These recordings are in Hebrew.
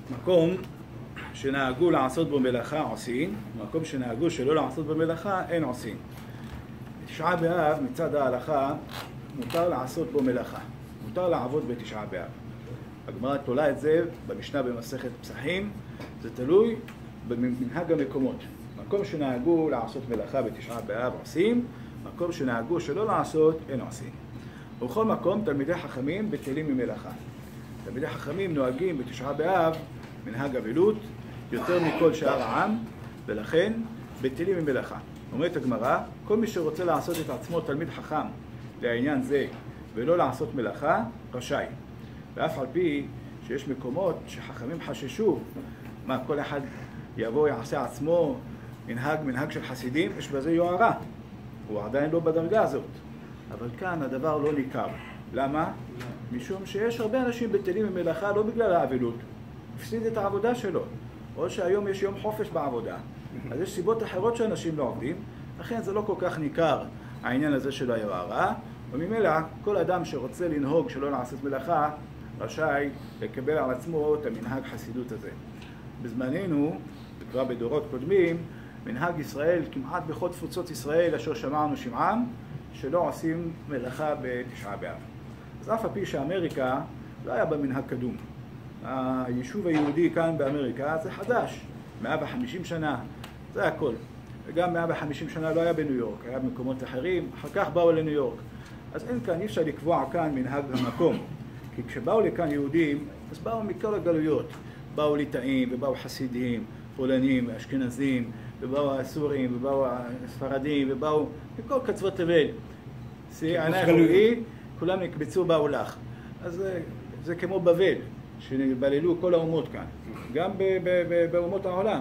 מקום שנהגו לעשות בו מלאכה עושים, מקום שנהגו שלא לעשות בו מלאכה אין עושים. תשעה באב מצד ההלכה מותר לעשות בו מלאכה, מותר לעבוד בתשעה באב. הגמרא תולה את זה במשנה במסכת פסחים, זה תלוי במנהג המקומות. מקום שנהגו לעשות מלאכה בתשעה באב עושים, מקום שנהגו שלא לעשות אין עושים. ובכל מקום תלמידי חכמים בטלים ממלאכה. תלמידי חכמים נוהגים בתשעה באב מנהג אבלות יותר מכל שאר העם, ולכן בטלים ממלאכה. אומרת הגמרא, כל מי שרוצה לעשות את עצמו תלמיד חכם לעניין זה ולא לעשות מלאכה, רשאי. ואף על פי שיש מקומות שחכמים חששו, מה כל אחד יבוא יעשה עצמו מנהג של חסידים, יש בזה יוהרה. הוא עדיין לא בדרגה הזאת. אבל כאן הדבר לא ניכר. למה? משום שיש הרבה אנשים בטלים ממלאכה לא בגלל האבלות. הפסיד את העבודה שלו. או שהיום יש יום חופש בעבודה. אז יש סיבות אחרות שאנשים לא עובדים. לכן זה לא כל כך ניכר העניין הזה של היוהרה. וממילא כל אדם שרוצה לנהוג שלא לעשות מלאכה, רשאי לקבל על עצמו את המנהג חסידות הזה. בזמננו, וכבר בדורות קודמים, מנהג ישראל כמעט בכל תפוצות ישראל אשר שמענו שמעם, שלא עושים מלאכה בתשעה באב. אז אף על פי שאמריקה לא היה במנהג קדום. היישוב היהודי כאן באמריקה זה חדש, 150 שנה, זה הכל. וגם 150 שנה לא היה בניו יורק, היה במקומות אחרים, אחר כך באו לניו יורק. אז אין כאן, אי אפשר לקבוע כאן מנהג המקום. כי כשבאו לכאן יהודים, אז באו מכל הגלויות. באו ליטאים ובאו חסידים, פולנים, אשכנזים, ובאו הסורים, ובאו הספרדים, ובאו מכל קצוות תבל. עיני רואי, כולם נקבצו באו לך. אז זה כמו בבל, שנבללו כל האומות כאן. גם באומות העולם.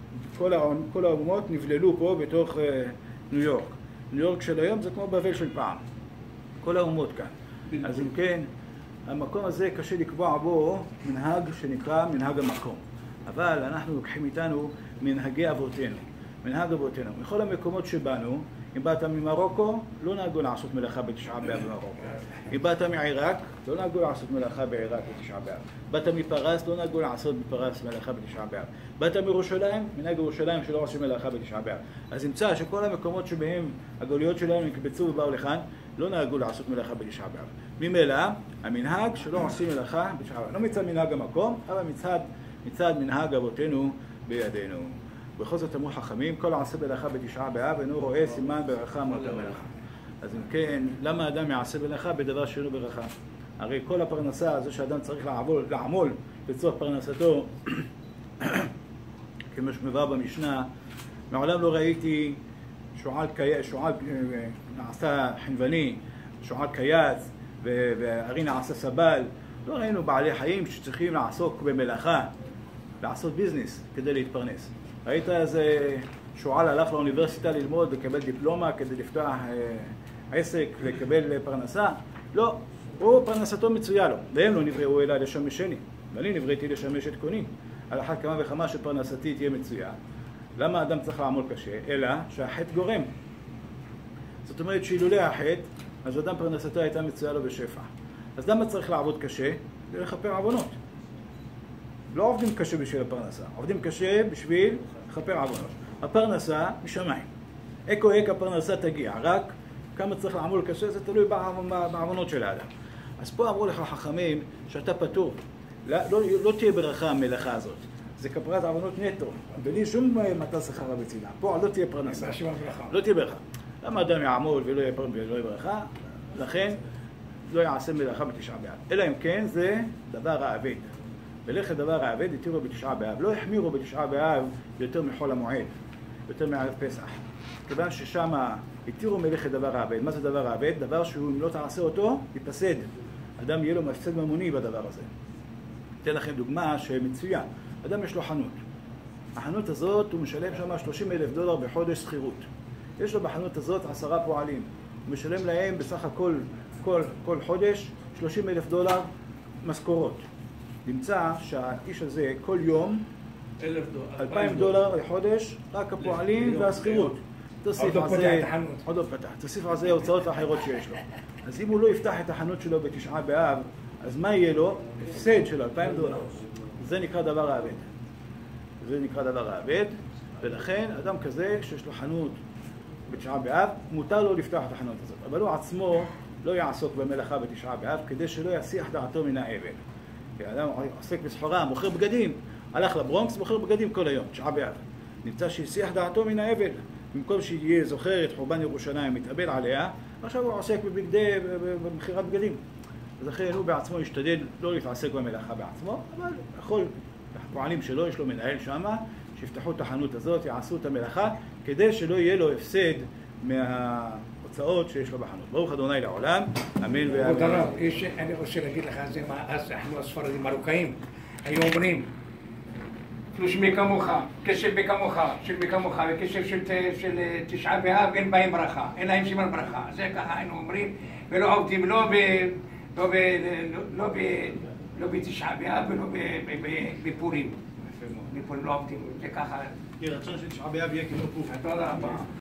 כל האומות נבללו פה בתוך ניו יורק. ניו יורק של היום זה כמו בבל של פעם. כל האומות כאן. אז אם כן, המקום הזה קשה לקבוע בו מנהג שנקרא מנהג המקום. אבל אנחנו לוקחים איתנו מנהגי אבותינו. מנהג אבותינו. מכל המקומות שבאנו, אם באת ממרוקו, לא נהגו לעשות מלאכה בתשעה באב במרוקו. אם באת מעיראק, לא נהגו לעשות מלאכה בעיראק בתשעה באב. באת מפרס, לא נהגו לעשות בפרס מלאכה בתשעה באב. באת מירושלים, מנהג ירושלים שלא עושים מלאכה בתשעה באב. אז נמצא שכל המקומות שבהם הגלויות שלהם נקבצו ובאו לכאן, לא נהגו לעשות מלאכה בתשעה באב. ממילא, המנהג שלא עושים מלאכה בתשעה באב. לא מצד מנהג המקום, אבל מצד מנהג אבותינו בידינו. בכל זאת אמרו חכמים, כל העושה מלאכה בתשעה באב אינו רואה סימן ברכה מאותה מלאכה. אז אם כן, למה אדם יעשה מלאכה בדבר שאינו ברכה? הרי כל הפרנסה הזו שאדם צריך לעמול לצורך פרנסתו, כמו שמבואר במשנה, מעולם לא ראיתי שועל נעשה חנווני, שועל קייץ, והרי נעשה סבל. לא ראינו בעלי חיים שצריכים לעסוק במלאכה, לעשות ביזנס כדי להתפרנס. ראית איזה שועל הלך לאוניברסיטה ללמוד ולקבל דיפלומה כדי לפתוח עסק לקבל פרנסה? לא, הוא פרנסתו מצויה לו, והם לא נבראו אלא לשמשני, ואני נבראתי לשמש את קוני. על אחת כמה וכמה שפרנסתי תהיה מצויה. למה אדם צריך לעמול קשה? אלא שהחטא גורם. זאת אומרת שאילולא החטא, אז אדם פרנסתו הייתה מצויה לו בשפע. אז למה צריך לעבוד קשה? כדי לכפר עוונות. לא עובדים קשה בשביל הפרנסה, עובדים קשה בשביל לכפר עוונות. הפרנסה משמיים. אקו הפרנסה תגיע, רק כמה צריך לעמול קשה, זה תלוי בעוונות של האדם. אז פה אמרו לך חכמים שאתה פטור. לא תהיה ברכה המלאכה הזאת. זה כפרת עוונות נטו, בלי שום מטה שכר בצידה. פה לא תהיה פרנסה. לא תהיה ברכה. למה אדם יעמול ולא יהיה ברכה? לכן לא יעשה מלאכה בתשעה באב. אלא אם כן זה דבר האבד. ולכת דבר האבד התירו בתשעה באב. לא החמירו בתשעה באב יותר מחול המועד, יותר מערב פסח. כיוון ששם התירו מלאכת דבר האבד. מה זה דבר האבד? דבר שהוא אם לא תעשה אותו, ייפסד. אדם יהיה לו מפסד ממוני בדבר הזה. אתן לכם דוגמה שמצויה. אדם יש לו חנות. החנות הזאת הוא משלם שם $30,000 בחודש שכירות. יש לו בחנות הזאת 10 פועלים. הוא משלם להם בסך הכל כל חודש $30,000 משכורות. נמצא שהאיש הזה כל יום $2,000 לחודש, רק הפועלים והשכירות. תוסיף על זה, עוד לא פתח, תוסיף על זה הוצאות האחרות שיש לו. אז אם הוא לא יפתח את החנות שלו בתשעה באב, אז מה יהיה לו? הפסד של $2,000. זה נקרא דבר האבד. זה נקרא דבר האבד, ולכן אדם כזה שיש לו חנות בתשעה באב, מותר לו לפתוח את החנות הזאת. אבל הוא עצמו לא יעסוק במלאכה בתשעה באב, כדי שלא יסיח דעתו מן האבל. האדם עוסק בסחורה, מוכר בגדים, הלך לברונקס, מוכר בגדים כל היום, תשעה באב. נמצא שיסיח דעתו מן האבל. במקום שיהיה זוכר את חורבן ירושלים, מתאבל עליה, עכשיו הוא עוסק במכירת בגדים. אז לכן הוא בעצמו ישתדל לא להתעסק במלאכה בעצמו, אבל יכול, הפועלים שלו, יש לו מנהל שמה, שיפתחו את החנות הזאת, יעשו את המלאכה, כדי שלא יהיה לו הפסד מההוצאות שיש לו בחנות. ברוך ה' לעולם, אמן ואמן. כבוד הרב, אני רוצה להגיד לך, זה מה, אז אנחנו הספרדים מרוקאים, היו אומרים, שמי כמוך, כשל בכמוך, של בכמוך, וכשל של תשעה באב, אין בהם ברכה, אין להם סימן ברכה. זה ככה היינו אומרים, ולא עובדים לא בתשעה באב ולא בפורים. בפורים לא עובדים, זה ככה. יהי רצון שתשעה באב יהיה כמו פורים. תודה רבה.